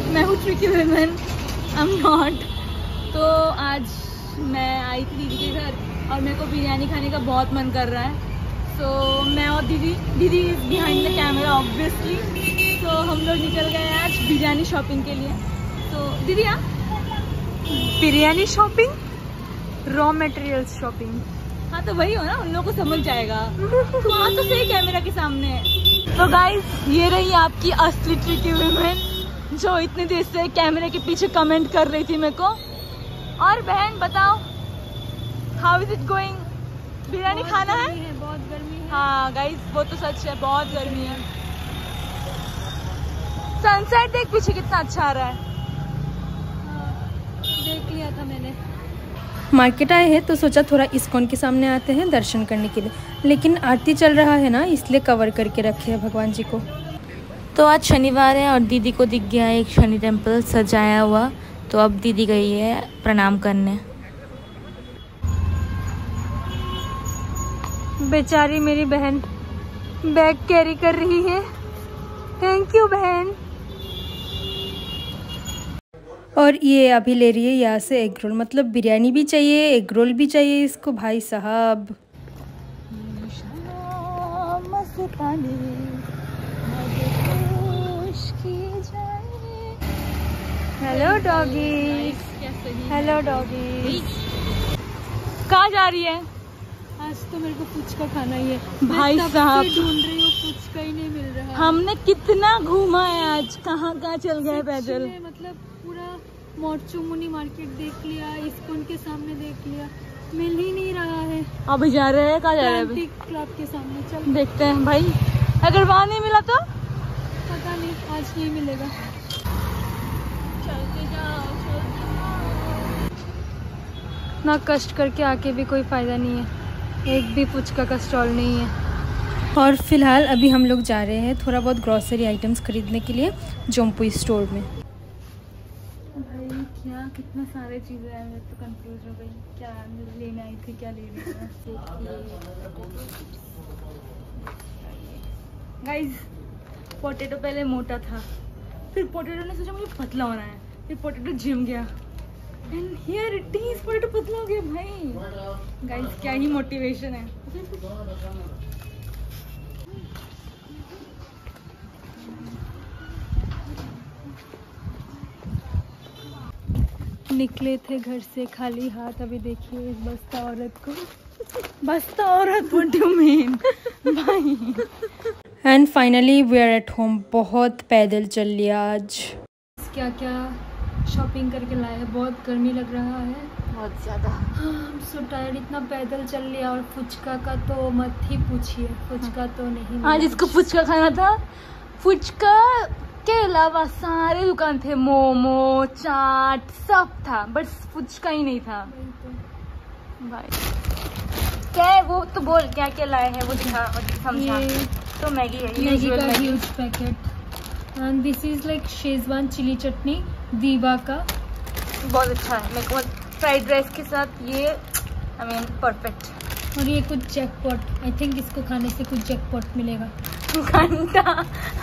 मैं हूँ tricky women, I am not. तो आज मैं आई थी दीदी के घर और मेरे को बिरयानी खाने का बहुत मन कर रहा है। तो मैं और दीदी is behind the camera obviously. तो हम लोग निकल गए आज बिरयानी शॉपिंग के लिए। तो दीदी biryani shopping, raw materials shopping. हाँ तो वही हो ना, उन लोगों को समझ जाएगा। हाँ तो सही कैमरा के सामने। तो गाइस ये रही आपकी असली ट्रिकी वुमेन जो इतनी देर से कैमरे के पीछे कमेंट कर रही थी मेरे को। और बहन बताओ, how is it going? Biryani खाना है? बहुत गर्मी है। हाँ गाइस वो तो सच है, बहुत गर्मी है। सनसेट देख पीछे कितना अच्छा आ रहा है। देख लिया था मैंने। मार्केट आए हैं तो सोचा थोड़ा इस्कॉन के सामने आते हैं दर्शन करने के लिए, लेकिन आरती चल रहा है ना, इसलिए कवर करके रखे हैं भगवान जी को। तो आज शनिवार है और दीदी को दिख गया एक शनि टेम्पल सजाया हुआ, तो अब दीदी गई है प्रणाम करने। बेचारी मेरी बहन बैग कैरी कर रही है। थैंक यू बहन। और ये अभी ले रही है यहाँ से एग रोल, मतलब बिरयानी भी चाहिए, एग रोल भी चाहिए इसको भाई साहब। Hello doggy, hello doggy. कहाँ जा रही है? आज तो मेरे को फुचका खाना ही है भाई मैं साहब। ढूंढ रही हूँ, फुचका ही नहीं मिल रहा है। हमने कितना घूमा है आज, कहाँ कहाँ चल गए पैदल। मतलब पूरा मोर्चुमुनी मार्केट देख लिया, इस्कॉन के सामने देख लिया, मिल ही नहीं रहा है। अभी जा रहे हैं, कहाँ जा रहे हैं अभी? क्लब के सामने चल देखते हैं भाई, अगर वहाँ नहीं मिला तो पता नहीं, आज नहीं मिलेगा। चलते जाओ। ना कष्ट करके आके भी कोई फायदा नहीं है, एक भी फुचका का स्टॉल नहीं है। और फिलहाल अभी हम लोग जा रहे हैं थोड़ा बहुत ग्रॉसरी आइटम्स खरीदने के लिए जोमपुई स्टोर में। भाई क्या कितने सारे चीजें हैं, मैं तो कंफ्यूज हो गई, क्या लेने आई थी, क्या ले रही थी। गाइस पोटैटो पहले मोटा था, फिर पोटैटो ने सोचा मुझे पतला होना है, फिर पोटैटो जिम गया and here it is, potato पतला हो गया भाई। गाइस क्या ही मोटिवेशन है। निकले थे घर से खाली हाथ, अभी देखिए इस बस्ता औरत को। बस्ता औरत, व्हाट डू यू मीन भाई? And finally we are at home. बहुत पैदल चल लिया आज। क्या क्या शॉपिंग करके लाए हैं, बहुत गर्मी लग रहा है, बहुत ज्यादा। सो टायर्ड, इतना पैदल चल लिया। और फुचका का तो मत ही पूछिए, फुचका तो नहीं। आज इसको फुचका खाना था। फुचका के अलावा सारे दुकान थे, मोमो चाट सब था, बट फुचका ही नहीं था भाई। क्या है वो तो बोल, क्या क्या लाए हैं वो दिखा, समझा। तो मैगी है, मैगी का huge packet. And this is like Schezwan chilli chutney दीवा का, बहुत अच्छा है। मेरे को फ्राइड राइस के साथ ये आई मीन परफेक्ट। और ये कुछ जैकपॉट, आई थिंक इसको खाने से कुछ जैकपॉट मिलेगा। घंटा।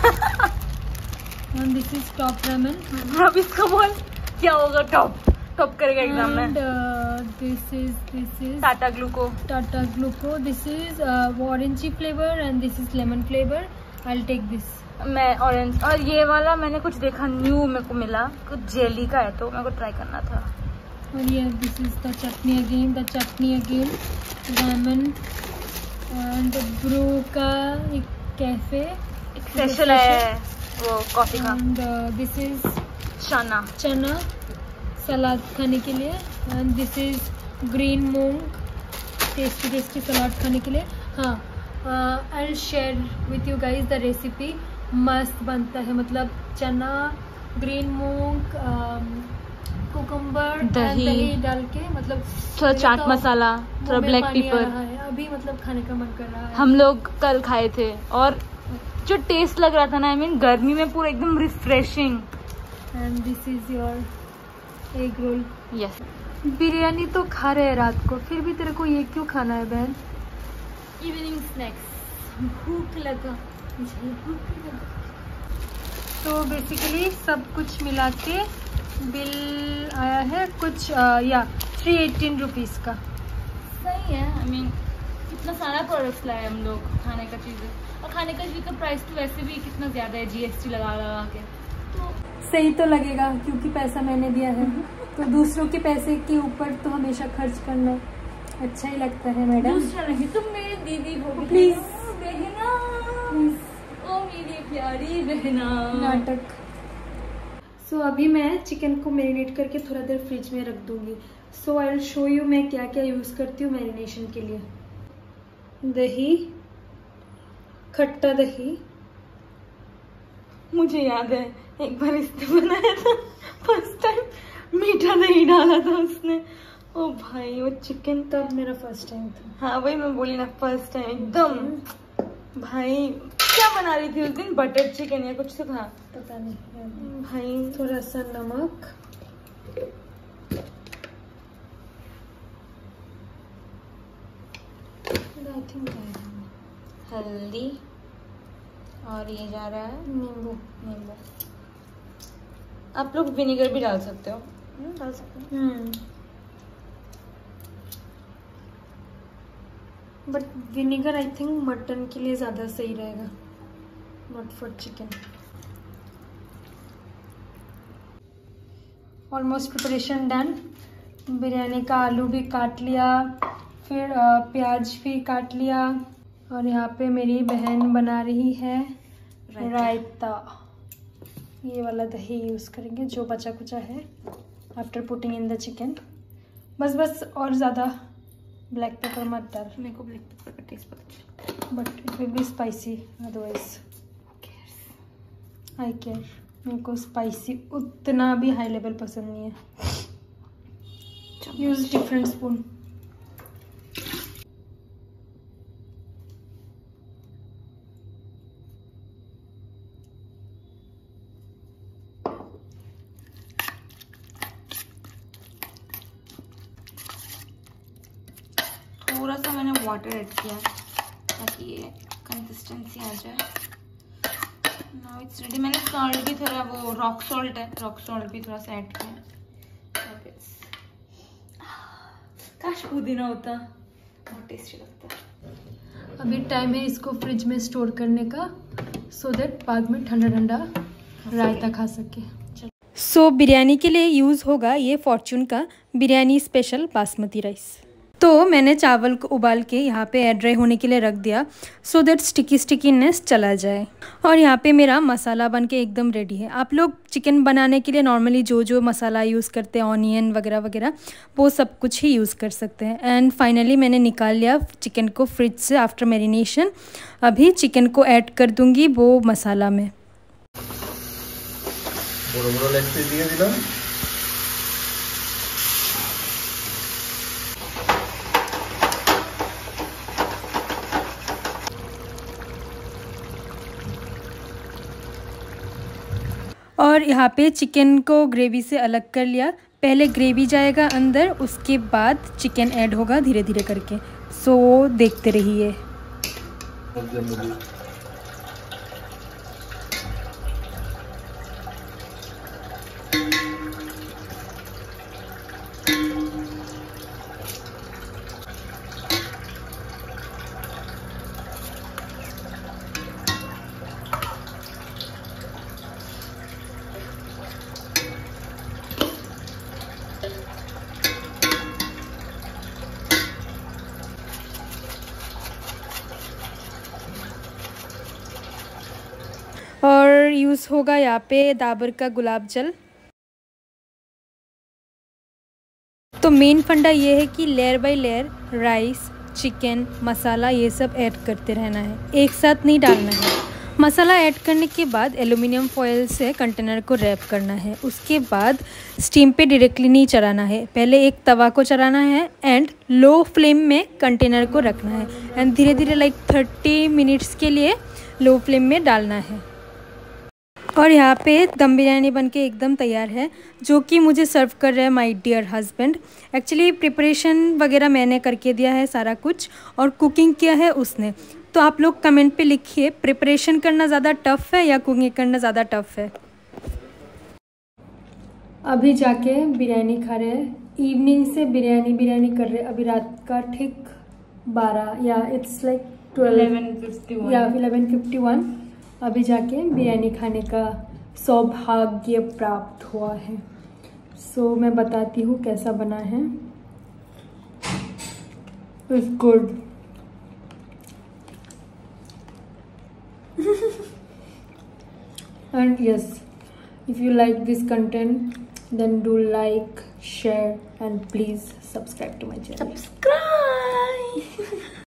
And this is Top Ramen. अब इसको बोल क्या होगा, टॉप करेगा एग्जाम में। And this is Tata Gluco. This is orangey flavour and this is lemon flavour. I will take this. मैं ऑरेंज, और ये वाला मैंने कुछ देखा न्यू मेरे को मिला, कुछ जेली का है तो मेरे को ट्राई करना था। और ये this is the chutney again, ramen and Bru का एक कैफे स्पेशल है वो कॉफी का। एंड दिस इज चना सलाद खाने के लिए। And this is green moong, tasty salad खाने के लिए। हाँ, I will share with you guys the recipe. मस्त बनता है, मतलब चना, ग्रीन मूंग, कुकुम्बर, दही डाल के, मतलब थोड़ा चाट मसाला, थोड़ा ब्लैक पेपर। अभी मतलब खाने का मन कर रहा है। हम लोग कल खाए थे और जो टेस्ट लग रहा था ना, आई मीन गर्मी में पूरा एकदम refreshing. And this is your egg roll. Yes. Biryani तो खा रहे हैं रात को, फिर भी तेरे को ये क्यों खाना है बहन? इवनिंग स्नैक्स, भूख लगा। तो बेसिकली सब कुछ मिला के बिल आया है कुछ या 318 रुपीज़ का। सही है। आई मीन इतना सारा प्रोडक्ट्स लाए हम लोग, खाने का चीज़ें, और खाने का चीज़ का प्राइस तो वैसे भी कितना ज़्यादा है GST लगा लगा के, तो सही तो लगेगा क्योंकि पैसा मैंने दिया है। तो दूसरों के पैसे के ऊपर तो हमेशा खर्च करना अच्छा ही लगता है मैडम। दूसरा नहीं, तुम मेरी दीदी हो प्लीज बहना, ओ मेरी प्यारी बहना। नाटक। सो अभी मैं चिकन को मैरिनेट करके थोड़ा देर फ्रिज में रख दूंगी। So I will show you मैं क्या क्या यूज़ करती हूँ मैरिनेशन के लिए। दही, खट्टा दही। मुझे याद है एक बार इसने बनाया था फर्स्ट टाइम, मीठा दही डाला था उसने। ओ भाई वो चिकन, तब मेरा फर्स्ट टाइम था। हाँ वही मैं बोली ना, फर्स्ट टाइम एकदम। भाई क्या बना रही थी उस दिन, बटर चिकन या कुछ तो था, पता नहीं भाई। थोड़ा सा नमक, आई थिंक हल्दी, और ये जा रहा है नींबू। नींबू। आप लोग विनेगर भी डाल सकते हो, डाल सकते हो। But vinegar I think mutton के लिए ज़्यादा सही रहेगा, not for chicken. Almost preparation done. Biryani का आलू भी काट लिया, फिर प्याज भी काट लिया, और यहाँ पे मेरी बहन बना रही है रायता। ये वाला दही यूज़ करेंगे जो बचा कुचा है after putting in the chicken. बस और ज़्यादा ब्लैक पेपर मत डाल। मेरे को ब्लैक पेपर का टेस्ट पता चला, but it will be spicy otherwise. I care. मेरे को स्पाइसी उतना भी हाई लेवल पसंद नहीं है। Use different spoon. थोड़ा सा मैंने वाटर ऐड किया ताकि ये कंसिस्टेंसी आ जाए। Now it's ready. मैंने सॉल्ट भी थोड़ा, वो रॉक सॉल्ट है, रॉक सॉल्ट भी थोड़ा सा ऐड किया। काश पुदीना होता, बहुत टेस्टी लगता। अभी टाइम है इसको फ्रिज में स्टोर करने का, सो दैट बाद में ठंडा ठंडा रायता खा सके। सो बिरयानी के लिए यूज़ होगा ये फॉर्च्यून का बिरयानी स्पेशल बासमती राइस। तो मैंने चावल को उबाल के यहाँ पे एयर ड्राई होने के लिए रख दिया, सो दैट स्टिकीनेस चला जाए। और यहाँ पे मेरा मसाला बन के एकदम रेडी है। आप लोग चिकन बनाने के लिए नॉर्मली जो मसाला यूज़ करते हैं, ऑनियन वगैरह वगैरह, वो सब कुछ ही यूज़ कर सकते हैं। एंड फाइनली मैंने निकाल लिया चिकन को फ्रिज से आफ्टर मैरिनेशन। अभी चिकन को ऐड कर दूँगी वो मसाला में। और यहाँ पे चिकन को ग्रेवी से अलग कर लिया। पहले ग्रेवी जाएगा अंदर, उसके बाद चिकन ऐड होगा धीरे धीरे करके। सो देखते रहिए। और यूज़ होगा यहाँ पे डाबर का गुलाब जल। तो मेन फंडा ये है कि layer by layer rice, chicken, masala ये सब ऐड करते रहना है, एक साथ नहीं डालना है। मसाला ऐड करने के बाद एल्युमिनियम फॉयल से कंटेनर को रैप करना है। उसके बाद स्टीम पे डायरेक्टली नहीं चढ़ाना है, पहले एक तवा को चढ़ाना है एंड लो फ्लेम में कंटेनर को रखना है एंड धीरे धीरे लाइक 30 मिनट्स के लिए लो फ्लेम में डालना है। और यहाँ पे दम बिरयानी बनके एकदम तैयार है, जो कि मुझे सर्व कर रहे हैं my dear husband. Actually preparation वगैरह मैंने करके दिया है सारा कुछ, और कुकिंग किया है उसने। तो आप लोग कमेंट पे लिखिए, प्रिपरेशन करना ज़्यादा टफ़ है या कुकिंग करना ज़्यादा टफ़ है। अभी जाके बिरयानी खा रहे हैं। इवनिंग से बिरयानी कर रहे हैं। अभी रात का ठीक 12 या इट्स लाइक 11:51 या 11:51। अभी जाके बिरयानी खाने का सौभाग्य प्राप्त हुआ है। सो मैं बताती हूँ कैसा बना है। It's good. And yes, if you like this content, then do like, share, and please subscribe to my channel.